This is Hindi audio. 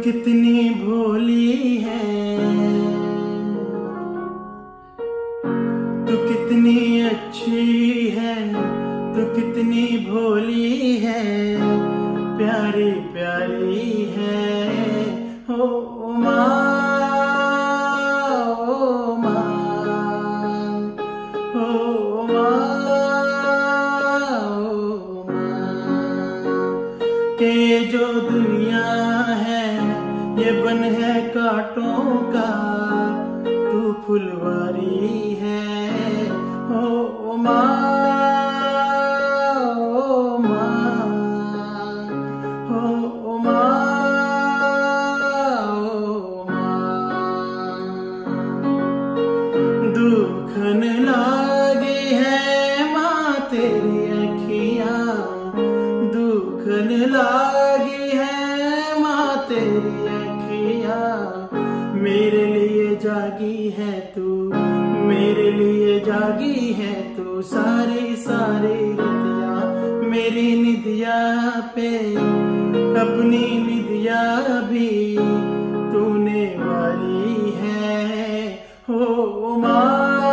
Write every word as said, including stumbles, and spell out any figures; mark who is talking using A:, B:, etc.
A: कितनी भोली है, तू कितनी अच्छी है, तू कितनी भोली है, प्यारी प्यारी है। ओ माँ, ओ माँ, ओ माँ, ओ माँ, के जो दुनिया है ये बन है कांटों का, तू फुलवारी है। ओ माँ, ओ माँ, ओ माँ, ओ माँ, दुखन लागी है माँ तेरी अखियाँ, दुखन लागी है माँ तेरी अखियाँ, मेरे लिए जागी है तू, मेरे लिए जागी है तू, सारी सारी रतिया मेरी निदिया पे, अपनी निदिया भी तूने वारी है। ओ माँ।